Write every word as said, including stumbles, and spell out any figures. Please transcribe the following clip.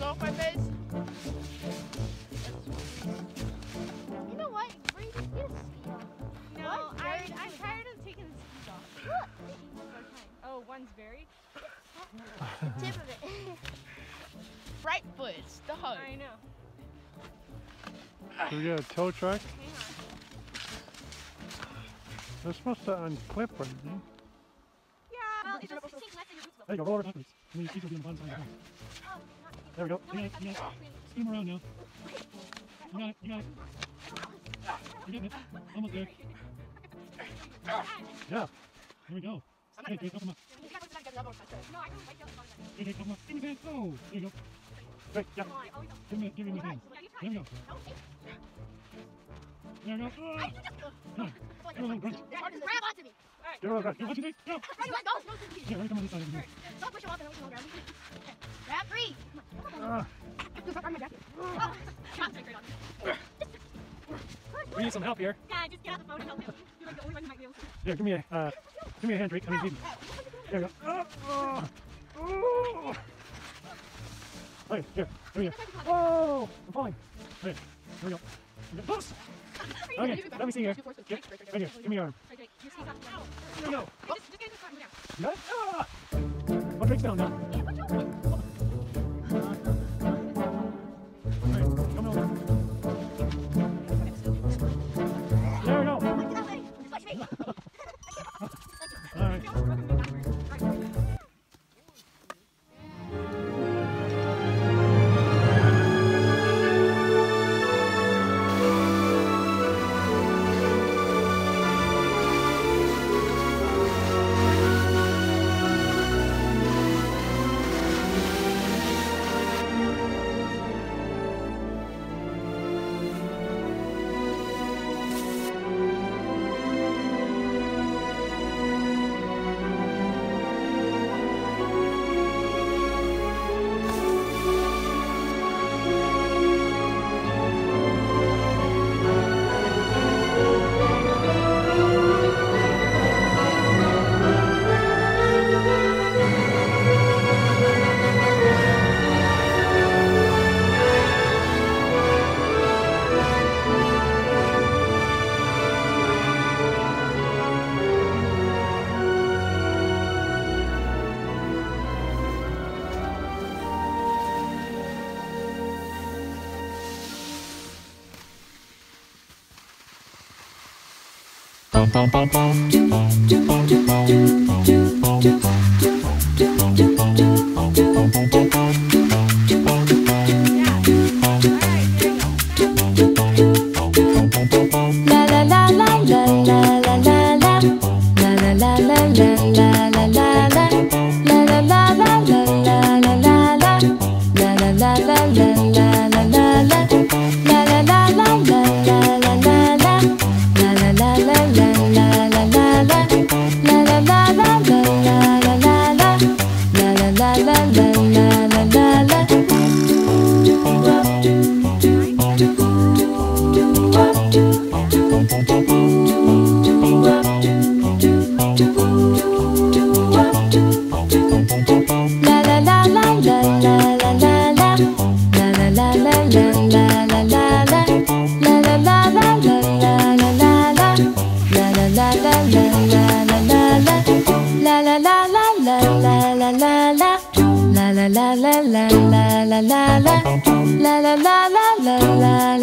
off my face. You know what? Brady, get a ski off. No, What? I, Very I'm good. tired of taking the skis off. Look, Oh, one's buried? the tip of it. Right foot, stuck. I know. Do we get a tow truck? Hang on. They're supposed to unclip, right? Yeah, well, it just sinks less than your boots will. There you go, roll over backwards. And then your feet will be on the bottom side of the car. Oh, not to get There we go. No, You got it, you got it. Spin them around now. You got it, you got it. You're getting it. Almost there. Yeah. Here we go. Hey, Jake, help him up. No, I don't like those ones. Hey, Jake, help him up. Give him his hand. Oh, there you go. Great, yeah. Come on, I always don't. Give him, give him his hand. Yeah, you try. There we go. There we go. Ah. Come on. Give him a little grunt. Grab onto me. Give him a little grunt. Go, watch it, Jake. Go. Ready, let go. Yeah, ready, come on this side. Here. Don't push him off and don't grab me. Grab three. Ah. Grab my jacket. Oh, come straight on. We need some help here. Yeah, just get out the phone and help him. You're like the only one who might be able to. Here, give me a, uh, give me a hand, Drake. I mean, Phoebe. There we go. Ah. Oh. Oh. Okay, here, here we go. Oh, I'm falling. Okay, here we go. Oops. Okay, let me see here. Get, right here, give me your arm. Okay, your skis off. Ow. There we go. Just, just get in the front and go down. You got it? Ah. Oh, Drake's down now. Alright, come over. There we go. Alright. la la la la la la la la la la la la la la